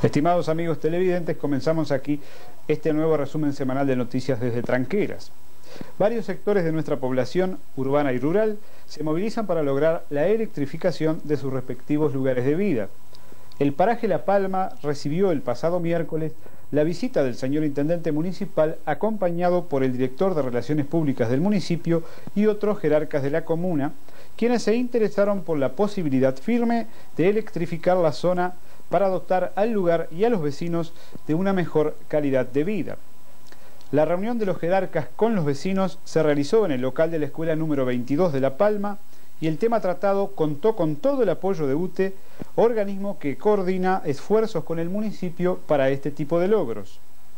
Estimados amigos televidentes, comenzamos aquí este nuevo resumen semanal de noticias desde Tranqueras. Varios sectores de nuestra población, urbana y rural, se movilizan para lograr la electrificación de sus respectivos lugares de vida. El paraje La Palma recibió el pasado miércoles la visita del señor Intendente Municipal, acompañado por el Director de Relaciones Públicas del municipio y otros jerarcas de la comuna, quienes se interesaron por la posibilidad firme de electrificar la zona para dotar al lugar y a los vecinos de una mejor calidad de vida. La reunión de los jerarcas con los vecinos se realizó en el local de la escuela número 22 de La Palma y el tema tratado contó con todo el apoyo de UTE, organismo que coordina esfuerzos con el municipio para este tipo de logros.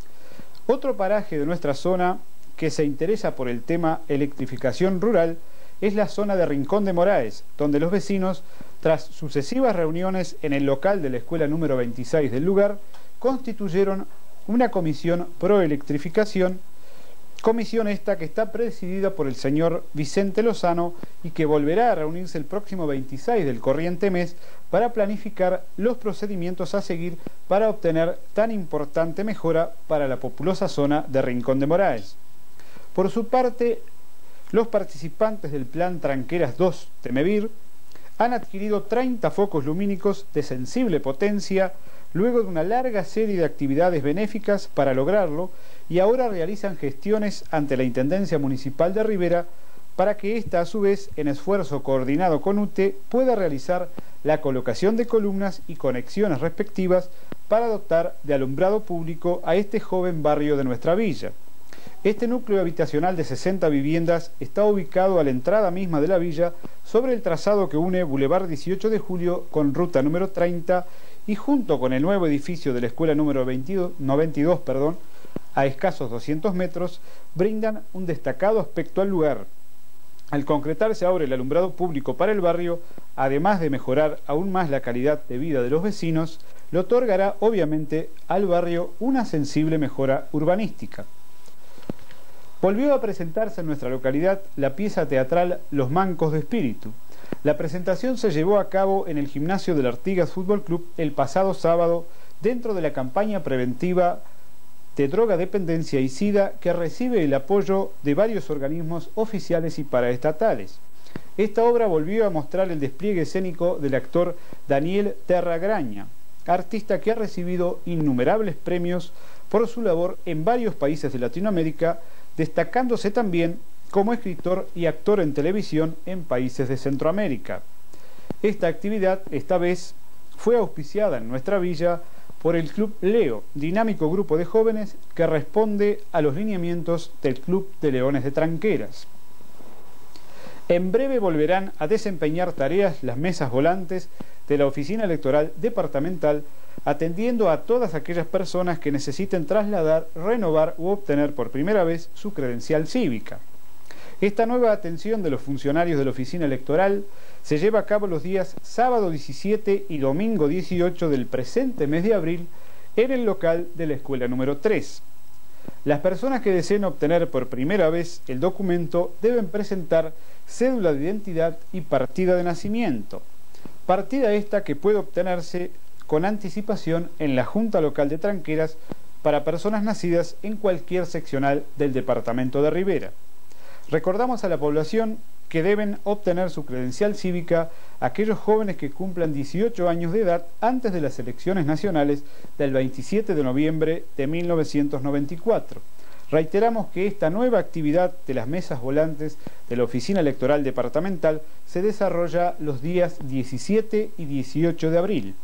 Otro paraje de nuestra zona que se interesa por el tema electrificación rural es la zona de Rincón de Moraes, donde los vecinos, tras sucesivas reuniones en el local de la escuela número 26 del lugar, constituyeron una comisión pro electrificación, comisión esta que está presidida por el señor Vicente Lozano y que volverá a reunirse el próximo 26 del corriente mes para planificar los procedimientos a seguir para obtener tan importante mejora para la populosa zona de Rincón de Moraes. Por su parte, los participantes del plan Tranqueras 2 Temevir han adquirido 30 focos lumínicos de sensible potencia luego de una larga serie de actividades benéficas para lograrlo y ahora realizan gestiones ante la Intendencia Municipal de Rivera para que ésta, a su vez, en esfuerzo coordinado con UTE, pueda realizar la colocación de columnas y conexiones respectivas para dotar de alumbrado público a este joven barrio de nuestra villa. Este núcleo habitacional de 60 viviendas está ubicado a la entrada misma de la villa sobre el trazado que une Boulevard 18 de Julio con ruta número 30 y junto con el nuevo edificio de la escuela número 92, a escasos 200 metros, brindan un destacado aspecto al lugar. Al concretarse ahora el alumbrado público para el barrio, además de mejorar aún más la calidad de vida de los vecinos, le otorgará obviamente al barrio una sensible mejora urbanística. Volvió a presentarse en nuestra localidad la pieza teatral Los Mancos de Espíritu. La presentación se llevó a cabo en el gimnasio del Artigas Fútbol Club el pasado sábado dentro de la campaña preventiva de drogadependencia y SIDA que recibe el apoyo de varios organismos oficiales y paraestatales. Esta obra volvió a mostrar el despliegue escénico del actor Daniel Terragraña, artista que ha recibido innumerables premios por su labor en varios países de Latinoamérica, destacándose también como escritor y actor en televisión en países de Centroamérica. Esta actividad, esta vez, fue auspiciada en nuestra villa por el Club Leo, dinámico grupo de jóvenes que responde a los lineamientos del Club de Leones de Tranqueras. En breve volverán a desempeñar tareas las mesas volantes de la Oficina Electoral Departamental, atendiendo a todas aquellas personas que necesiten trasladar, renovar u obtener por primera vez su credencial cívica. Esta nueva atención de los funcionarios de la Oficina Electoral se lleva a cabo los días sábado 17 y domingo 18 del presente mes de abril en el local de la escuela número 3. Las personas que deseen obtener por primera vez el documento deben presentar cédula de identidad y partida de nacimiento. Partida esta que puede obtenerse con anticipación en la Junta Local de Tranqueras para personas nacidas en cualquier seccional del departamento de Rivera. Recordamos a la población que deben obtener su credencial cívica aquellos jóvenes que cumplan 18 años de edad antes de las elecciones nacionales del 27 de noviembre de 1994. Reiteramos que esta nueva actividad de las mesas volantes de la Oficina Electoral Departamental se desarrolla los días 17 y 18 de abril.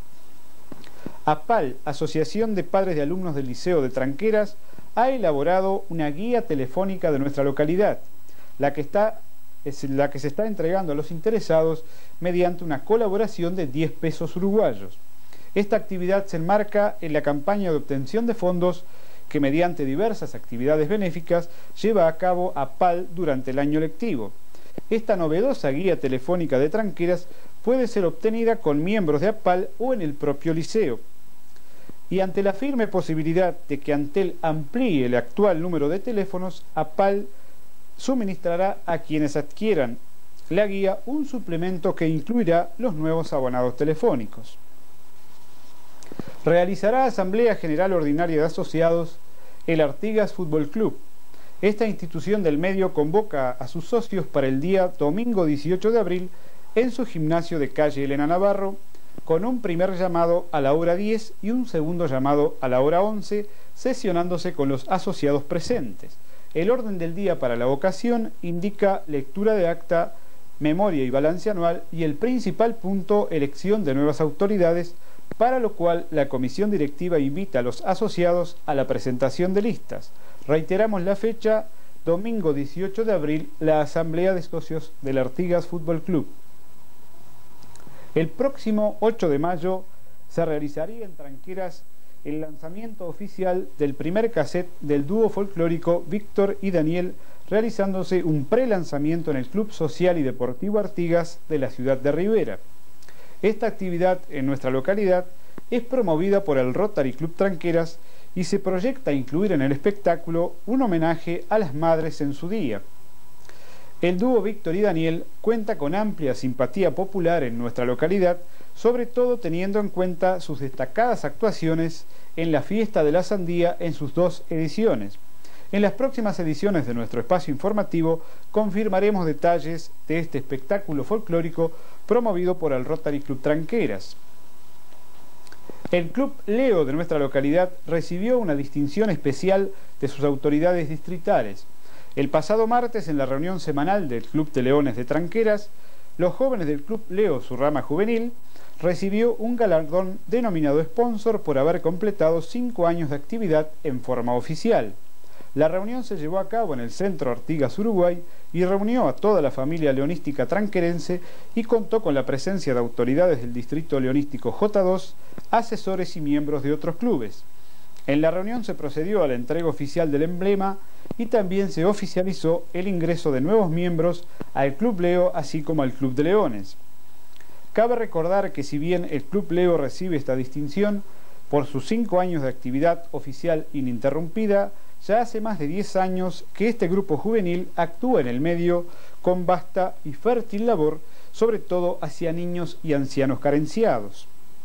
APAL, Asociación de Padres de Alumnos del Liceo de Tranqueras, ha elaborado una guía telefónica de nuestra localidad, la que se está entregando a los interesados mediante una colaboración de 10 pesos uruguayos. Esta actividad se enmarca en la campaña de obtención de fondos que mediante diversas actividades benéficas lleva a cabo APAL durante el año lectivo. Esta novedosa guía telefónica de Tranqueras puede ser obtenida con miembros de APAL o en el propio liceo. Y ante la firme posibilidad de que Antel amplíe el actual número de teléfonos, APAL suministrará a quienes adquieran la guía un suplemento que incluirá los nuevos abonados telefónicos. realizará Asamblea General Ordinaria de Asociados el Artigas Fútbol Club. Esta institución del medio convoca a sus socios para el día domingo 18 de abril en su gimnasio de calle Elena Navarro, con un primer llamado a la hora 10 y un segundo llamado a la hora 11, sesionándose con los asociados presentes. El orden del día para la ocasión indica lectura de acta, memoria y balance anual y el principal punto, elección de nuevas autoridades, para lo cual la comisión directiva invita a los asociados a la presentación de listas. Reiteramos la fecha, domingo 18 de abril, la Asamblea de Socios del Artigas Fútbol Club. El próximo 8 de mayo se realizaría en Tranqueras el lanzamiento oficial del primer cassette del dúo folclórico Víctor y Daniel, realizándose un pre-lanzamiento en el Club Social y Deportivo Artigas de la ciudad de Rivera. Esta actividad en nuestra localidad es promovida por el Rotary Club Tranqueras y se proyecta incluir en el espectáculo un homenaje a las madres en su día. El dúo Víctor y Daniel cuenta con amplia simpatía popular en nuestra localidad, sobre todo teniendo en cuenta sus destacadas actuaciones en la Fiesta de la Sandía en sus 2 ediciones. En las próximas ediciones de nuestro espacio informativo confirmaremos detalles de este espectáculo folclórico promovido por el Rotary Club Tranqueras. El Club Leo de nuestra localidad recibió una distinción especial de sus autoridades distritales. El pasado martes, en la reunión semanal del Club de Leones de Tranqueras, los jóvenes del Club Leo, su rama juvenil, recibió un galardón denominado Sponsor por haber completado 5 años de actividad en forma oficial. La reunión se llevó a cabo en el Centro Artigas Uruguay y reunió a toda la familia leonística tranquerense y contó con la presencia de autoridades del Distrito Leonístico J2, asesores y miembros de otros clubes. En la reunión se procedió a la entrega oficial del emblema y también se oficializó el ingreso de nuevos miembros al Club Leo, así como al Club de Leones. Cabe recordar que si bien el Club Leo recibe esta distinción por sus 5 años de actividad oficial ininterrumpida, ya hace más de 10 años que este grupo juvenil actúa en el medio con vasta y fértil labor, sobre todo hacia niños y ancianos carenciados.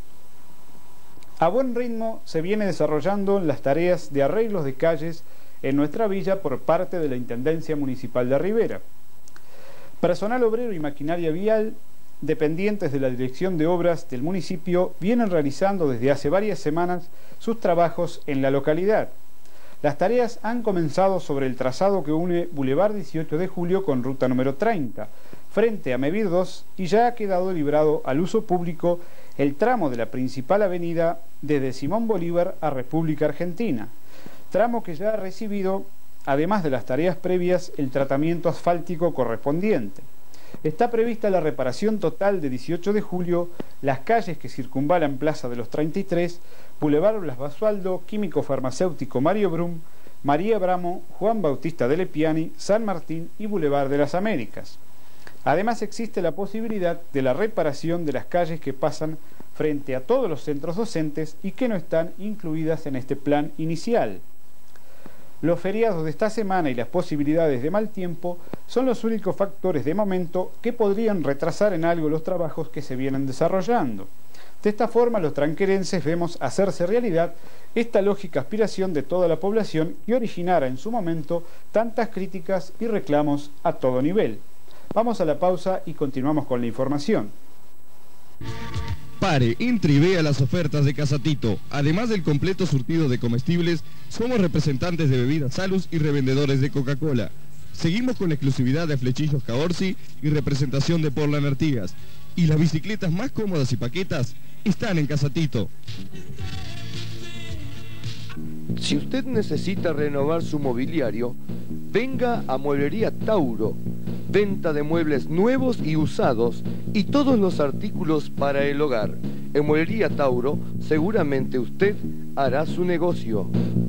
A buen ritmo se viene desarrollando las tareas de arreglos de calles en nuestra villa por parte de la Intendencia Municipal de Rivera. Personal obrero y maquinaria vial dependientes de la Dirección de Obras del municipio vienen realizando desde hace varias semanas sus trabajos en la localidad. Las tareas han comenzado sobre el trazado que une Boulevard 18 de Julio con ruta número 30, frente a Mevir 2, y ya ha quedado librado al uso público el tramo de la principal avenida desde Simón Bolívar a República Argentina, tramo que ya ha recibido, además de las tareas previas, el tratamiento asfáltico correspondiente. Está prevista la reparación total de 18 de julio, las calles que circunvalan Plaza de los 33, Boulevard Blas Basualdo, Químico Farmacéutico Mario Brum, María Bramo, Juan Bautista de Lepiani, San Martín y Boulevard de las Américas. Además existe la posibilidad de la reparación de las calles que pasan frente a todos los centros docentes y que no están incluidas en este plan inicial. Los feriados de esta semana y las posibilidades de mal tiempo son los únicos factores de momento que podrían retrasar en algo los trabajos que se vienen desarrollando. De esta forma, los tranquerenses vemos hacerse realidad esta lógica aspiración de toda la población que originara en su momento tantas críticas y reclamos a todo nivel. Vamos a la pausa y continuamos con la información. Pare, entre y vea las ofertas de Casatito. Además del completo surtido de comestibles, somos representantes de bebidas Salus y revendedores de Coca-Cola. Seguimos con la exclusividad de Flechillos Caorsi y representación de Portland Artigas. Y las bicicletas más cómodas y paquetas están en Casatito. Si usted necesita renovar su mobiliario, venga a Mueblería Tauro. Venta de muebles nuevos y usados y todos los artículos para el hogar. En Mueblería Tauro seguramente usted hará su negocio.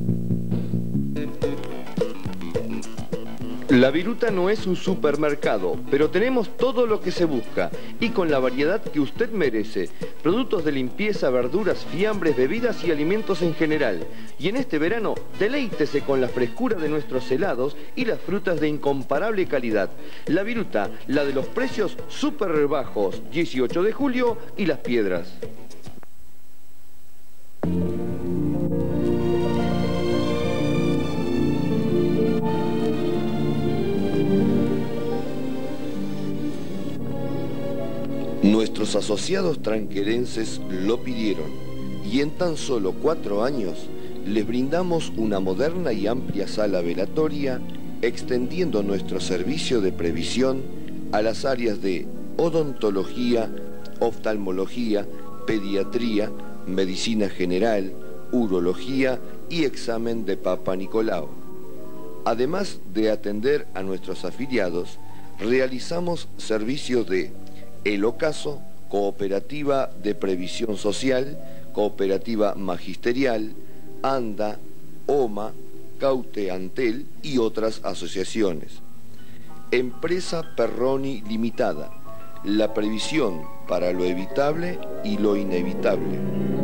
La Viruta no es un supermercado, pero tenemos todo lo que se busca y con la variedad que usted merece. Productos de limpieza, verduras, fiambres, bebidas y alimentos en general. Y en este verano, deleítese con la frescura de nuestros helados y las frutas de incomparable calidad. La Viruta, la de los precios súper bajos, 18 de julio y Las Piedras. Nuestros asociados tranquerenses lo pidieron y en tan solo 4 años les brindamos una moderna y amplia sala velatoria, extendiendo nuestro servicio de previsión a las áreas de odontología, oftalmología, pediatría, medicina general, urología y examen de Papa Nicolau. Además de atender a nuestros afiliados, realizamos servicios de El Ocaso, Cooperativa de Previsión Social, Cooperativa Magisterial, ANDA, OMA, Caute Antel y otras asociaciones. Empresa Perroni Limitada, la previsión para lo evitable y lo inevitable.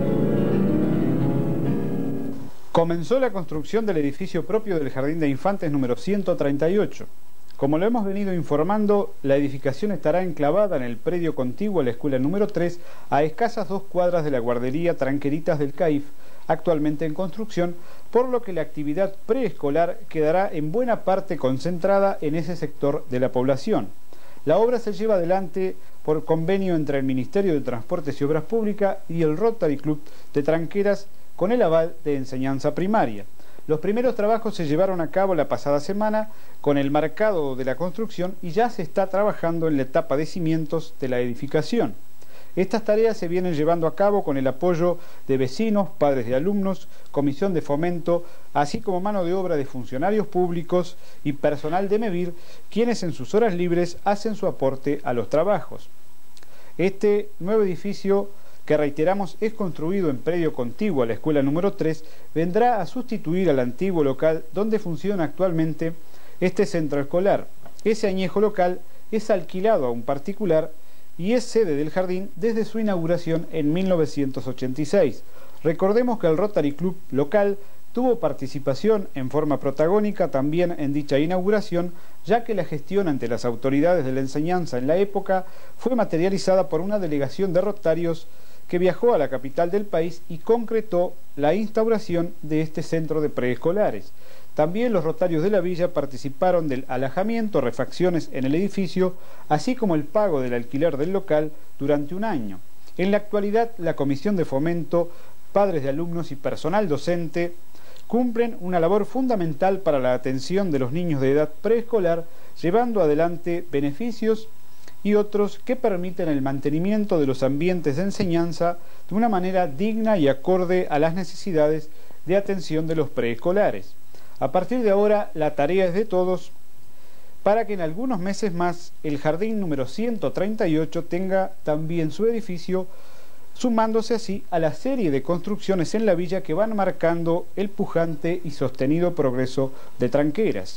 Comenzó la construcción del edificio propio del Jardín de Infantes número 138. Como lo hemos venido informando, la edificación estará enclavada en el predio contiguo a la escuela número 3, a escasas 2 cuadras de la guardería Tranqueritas del CAIF, actualmente en construcción, por lo que la actividad preescolar quedará en buena parte concentrada en ese sector de la población. La obra se lleva adelante por convenio entre el Ministerio de Transportes y Obras Públicas y el Rotary Club de Tranqueras, con el aval de Enseñanza Primaria. Los primeros trabajos se llevaron a cabo la pasada semana con el marcado de la construcción y ya se está trabajando en la etapa de cimientos de la edificación. Estas tareas se vienen llevando a cabo con el apoyo de vecinos, padres de alumnos, comisión de fomento, así como mano de obra de funcionarios públicos y personal de MEVIR, quienes en sus horas libres hacen su aporte a los trabajos. Este nuevo edificio, que reiteramos es construido en predio contiguo a la escuela número 3, vendrá a sustituir al antiguo local donde funciona actualmente este centro escolar. Ese añejo local es alquilado a un particular y es sede del jardín desde su inauguración en 1986. Recordemos que el Rotary Club local tuvo participación en forma protagónica también en dicha inauguración, ya que la gestión ante las autoridades de la enseñanza en la época fue materializada por una delegación de rotarios que viajó a la capital del país y concretó la instauración de este centro de preescolares. También los rotarios de la villa participaron del alojamiento, refacciones en el edificio, así como el pago del alquiler del local durante un año. En la actualidad, la Comisión de Fomento, padres de alumnos y personal docente cumplen una labor fundamental para la atención de los niños de edad preescolar, llevando adelante beneficios y otros que permiten el mantenimiento de los ambientes de enseñanza de una manera digna y acorde a las necesidades de atención de los preescolares. A partir de ahora, la tarea es de todos para que en algunos meses más el jardín número 138 tenga también su edificio, sumándose así a la serie de construcciones en la villa que van marcando el pujante y sostenido progreso de Tranqueras.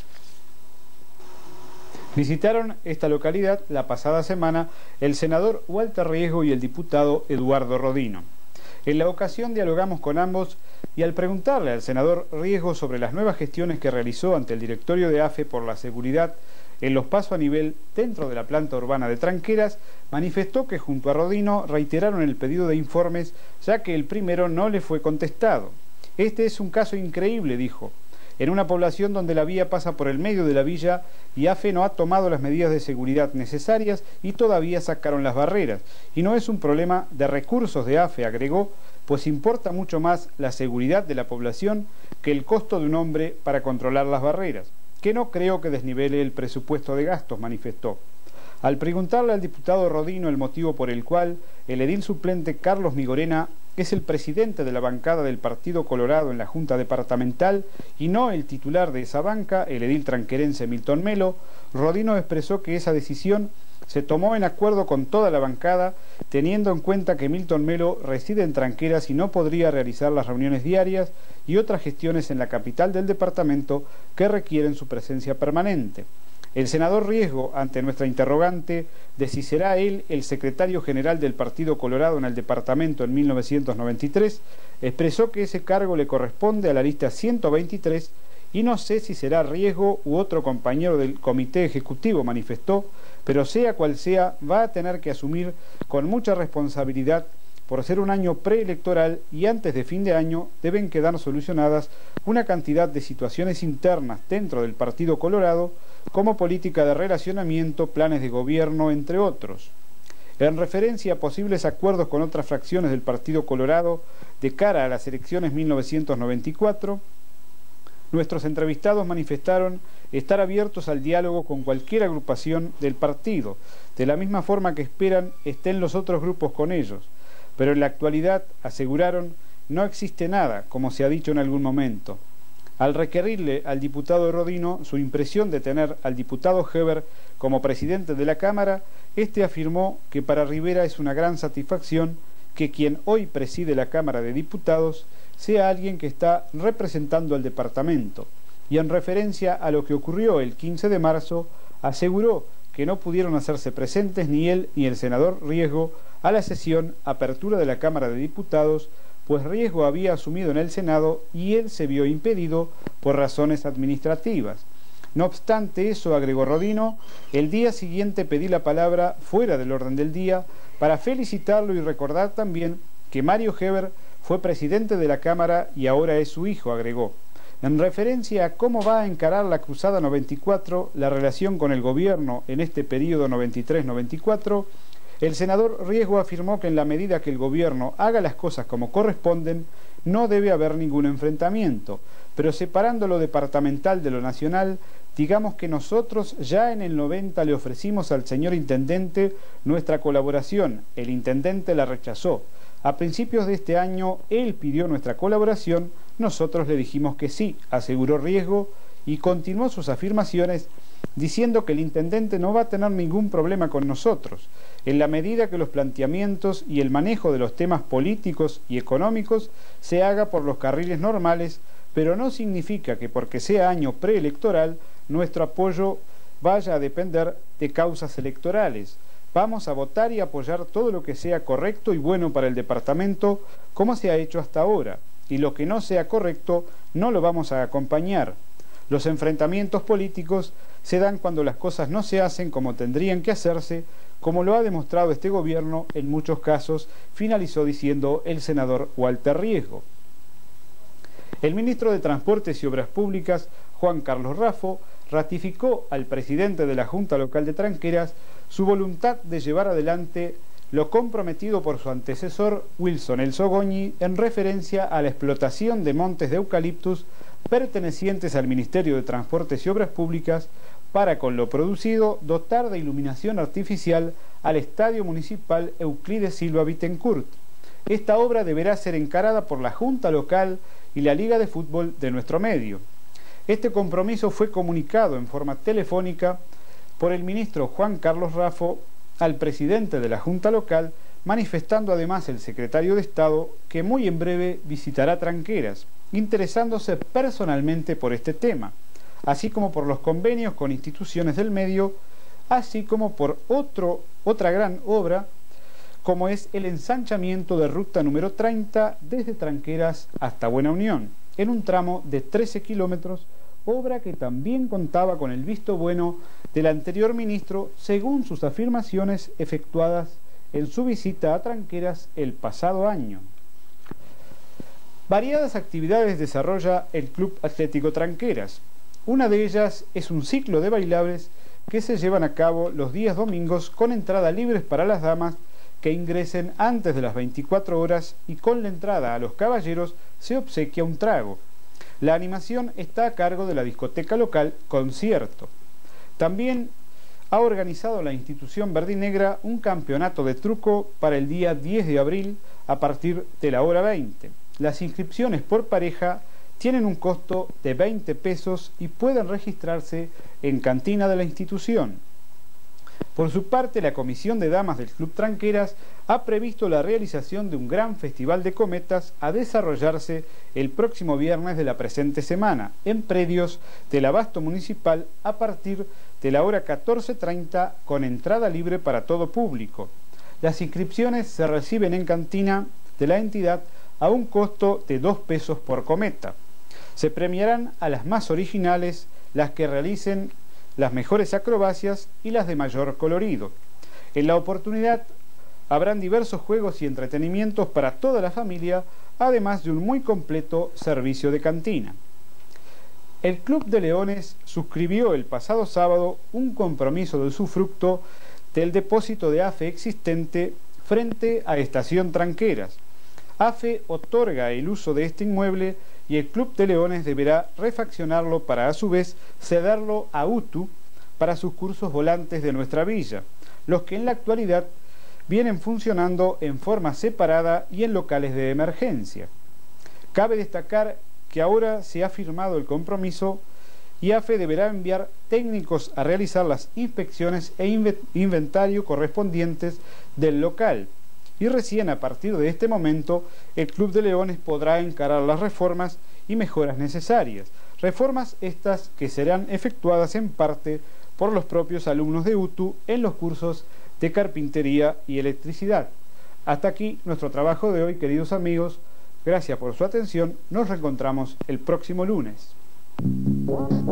Visitaron esta localidad la pasada semana el senador Walter Riesgo y el diputado Eduardo Rodino. En la ocasión dialogamos con ambos y al preguntarle al senador Riesgo sobre las nuevas gestiones que realizó ante el directorio de AFE por la seguridad en los pasos a nivel dentro de la planta urbana de Tranqueras, manifestó que junto a Rodino reiteraron el pedido de informes, ya que el primero no le fue contestado. Este es un caso increíble, dijo, en una población donde la vía pasa por el medio de la villa y AFE no ha tomado las medidas de seguridad necesarias y todavía sacaron las barreras. Y no es un problema de recursos de AFE, agregó, pues importa mucho más la seguridad de la población que el costo de un hombre para controlar las barreras, que no creo que desnivele el presupuesto de gastos, manifestó. Al preguntarle al diputado Rodino el motivo por el cual el edil suplente Carlos Migorena es el presidente de la bancada del Partido Colorado en la Junta Departamental y no el titular de esa banca, el edil tranquerense Milton Melo, Rodino expresó que esa decisión se tomó en acuerdo con toda la bancada, teniendo en cuenta que Milton Melo reside en Tranqueras y no podría realizar las reuniones diarias y otras gestiones en la capital del departamento que requieren su presencia permanente. El senador Riesgo, ante nuestra interrogante de si será él el secretario general del Partido Colorado en el departamento en 1993, expresó que ese cargo le corresponde a la lista 123 y no sé si será Riesgo u otro compañero del comité ejecutivo, manifestó, pero sea cual sea, va a tener que asumir con mucha responsabilidad por ser un año preelectoral y antes de fin de año deben quedar solucionadas una cantidad de situaciones internas dentro del Partido Colorado, como política de relacionamiento, planes de gobierno, entre otros. En referencia a posibles acuerdos con otras fracciones del Partido Colorado de cara a las elecciones 1994, nuestros entrevistados manifestaron estar abiertos al diálogo con cualquier agrupación del partido, de la misma forma que esperan estén los otros grupos con ellos. Pero en la actualidad, aseguraron, no existe nada, como se ha dicho en algún momento. Al requerirle al diputado Rodino su impresión de tener al diputado Heber como presidente de la Cámara, este afirmó que para Rivera es una gran satisfacción que quien hoy preside la Cámara de Diputados sea alguien que está representando al departamento, y en referencia a lo que ocurrió el 15 de marzo, aseguró que no pudieron hacerse presentes ni él ni el senador Riesgo a la sesión apertura de la Cámara de Diputados, pues Riesgo había asumido en el Senado y él se vio impedido por razones administrativas. No obstante eso, agregó Rodino, el día siguiente pedí la palabra fuera del orden del día para felicitarlo y recordar también que Mario Heber fue presidente de la Cámara y ahora es su hijo, agregó. En referencia a cómo va a encarar la Cruzada 94, la relación con el gobierno en este periodo 93-94, el senador Riesgo afirmó que en la medida que el gobierno haga las cosas como corresponden, no debe haber ningún enfrentamiento, pero separando lo departamental de lo nacional, digamos que nosotros ya en el 90 le ofrecimos al señor intendente nuestra colaboración, el intendente la rechazó. A principios de este año él pidió nuestra colaboración, nosotros le dijimos que sí, aseguró Riesgo, y continuó sus afirmaciones diciendo que el intendente no va a tener ningún problema con nosotros, en la medida que los planteamientos y el manejo de los temas políticos y económicos se haga por los carriles normales, pero no significa que porque sea año preelectoral nuestro apoyo vaya a depender de causas electorales. Vamos a votar y apoyar todo lo que sea correcto y bueno para el departamento, como se ha hecho hasta ahora, y lo que no sea correcto no lo vamos a acompañar. Los enfrentamientos políticos se dan cuando las cosas no se hacen como tendrían que hacerse, como lo ha demostrado este gobierno en muchos casos, finalizó diciendo el senador Walter Riesgo. El ministro de Transportes y Obras Públicas, Juan Carlos Raffo, ratificó al presidente de la Junta Local de Tranqueras su voluntad de llevar adelante lo comprometido por su antecesor Wilson El Sogoñi en referencia a la explotación de montes de eucaliptus pertenecientes al Ministerio de Transportes y Obras Públicas para, con lo producido, dotar de iluminación artificial al Estadio Municipal Euclides Silva Bittencourt. Esta obra deberá ser encarada por la Junta Local y la Liga de Fútbol de nuestro medio. Este compromiso fue comunicado en forma telefónica por el ministro Juan Carlos Raffo al presidente de la Junta Local, manifestando además el secretario de Estado que muy en breve visitará Tranqueras, interesándose personalmente por este tema, así como por los convenios con instituciones del medio, así como por otra gran obra, como es el ensanchamiento de ruta número 30 desde Tranqueras hasta Buena Unión, en un tramo de 13 kilómetros, obra que también contaba con el visto bueno del anterior ministro, según sus afirmaciones efectuadas en su visita a Tranqueras el pasado año. Variadas actividades desarrolla el Club Atlético Tranqueras. Una de ellas es un ciclo de bailables que se llevan a cabo los días domingos con entrada libre para las damas que ingresen antes de las 24 horas y con la entrada a los caballeros se obsequia un trago. La animación está a cargo de la discoteca local Concierto. También ha organizado la institución verdinegra un campeonato de truco para el día 10 de abril a partir de la hora 20. Las inscripciones por pareja tienen un costo de 20 pesos y pueden registrarse en cantina de la institución. Por su parte, la Comisión de Damas del Club Tranqueras ha previsto la realización de un gran festival de cometas a desarrollarse el próximo viernes de la presente semana, en predios del Abasto Municipal a partir de la hora 14:30 con entrada libre para todo público. Las inscripciones se reciben en cantina de la entidad a un costo de 2 pesos por cometa. Se premiarán a las más originales, las que realicen las mejores acrobacias y las de mayor colorido. En la oportunidad habrán diversos juegos y entretenimientos para toda la familia, además de un muy completo servicio de cantina. El Club de Leones suscribió el pasado sábado un compromiso de usufructo del depósito de AFE existente frente a Estación Tranqueras. AFE otorga el uso de este inmueble y el Club de Leones deberá refaccionarlo para a su vez cederlo a UTU para sus cursos volantes de nuestra villa, los que en la actualidad vienen funcionando en forma separada y en locales de emergencia. Cabe destacar que ahora se ha firmado el compromiso y AFE deberá enviar técnicos a realizar las inspecciones e inventario correspondientes del local, y recién a partir de este momento el Club de Leones podrá encarar las reformas y mejoras necesarias, reformas estas que serán efectuadas en parte por los propios alumnos de UTU en los cursos de carpintería y electricidad. Hasta aquí nuestro trabajo de hoy, queridos amigos. Gracias por su atención. Nos reencontramos el próximo lunes.